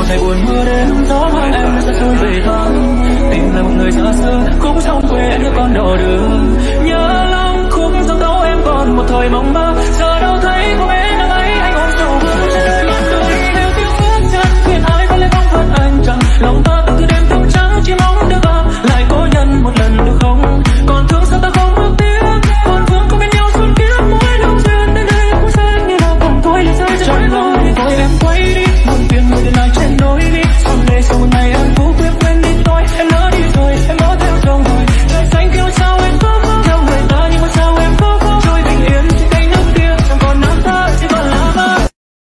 ngày buồn mưa đến gió mang em sẽ trôi về thoáng, tìm lại một người xa xưa cũng trong quê đứa con đò đường. Nhớ lòng khúc dòng tấu em còn một thời mong mơ, giờ đâu thấy